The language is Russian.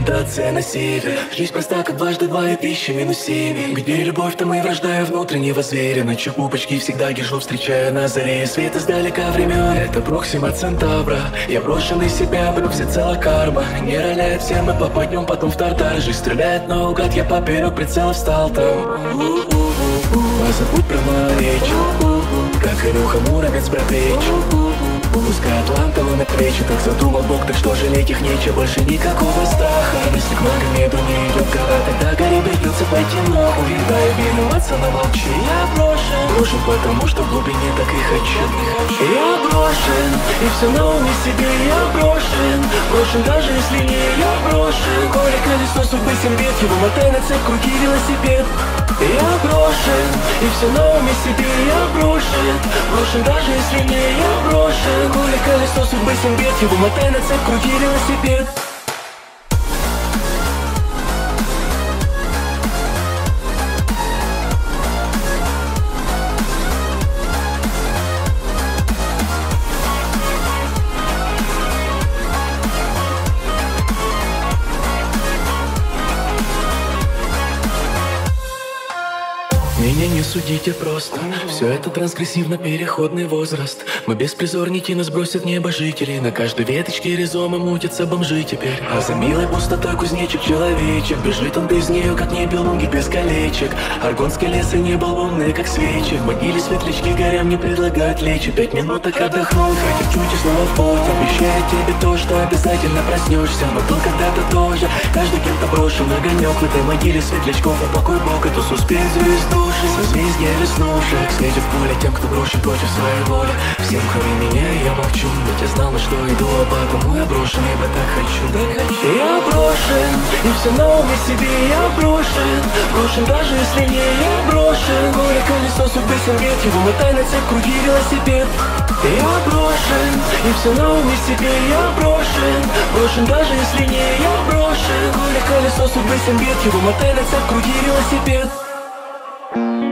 ориентация на север. Жизнь проста, как дважды два и 1000 минус 7. Где любовь, там и вражда внутреннего зверя. Ночью пупочки всегда гижу, встречая на заре. Свет издалека времен, это Проксима Центавра. Я брошенный себя, брю всецело карма. Не роляет все, мы попадем потом в тартар. Жизнь стреляет наугад, я поперек прицела встал там. Забудь про мою речь, как Илюха Муромец про плеч. Пускай Атланта ломит плечи, так задумал Бог, так что жалеть их нечего. Больше никакого страха, если к Магомеду не идет гора, тогда гори придется пойти нахуй. Да и виноваться, но молчи. Я брошен, потому что в глубине так и хочу. Я брошен, и все на уме себе. Я брошен даже если не я брошен. Горе колесо судьбы 7 лет, его мотай на цепь, крути велосипед. Я брошен, и все на уме себе. Я брошен даже если не я брошен. Горе колесо судьбы 7 лет, его мотай на цепь, крути велосипед. Меня не судите просто. Все это трансгрессивно-переходный возраст. Мы беспризорники, нас бросят небожители. На каждой веточке ризомы мутятся бомжи теперь. А за милой пустотой кузнечик человечек. Бежит он без нее, как небелунги без колечек. Аргонский лес и небо лунные, как свечи. В могиле светлячки горям не предлагают лечь. 5 минуток отдохнуть, хотя чуть и снова в путь. Обещаю тебе то, что обязательно проснешься. Но был когда-то тоже, каждый кем-то брошен. Огонек в этой могиле светлячков. А покой Бог, эту суспензию из души. Созвездие веснушек светит в поле тем, кто брошен против своей воли. Всем, кроме меня, я молчу, ведь я знал, на что иду, а потому я брошен, ибо так хочу. Я брошен, и все на уме себе. Я брошен даже если не я брошен. Горе колесо судьбы 7 лет, его мотай на цепь, крути велосипед. Я брошен, и все на уме себе. Я брошен даже если не я брошен. Горе колесо судьбы 7 лет, его мотай на цепь, крути велосипед.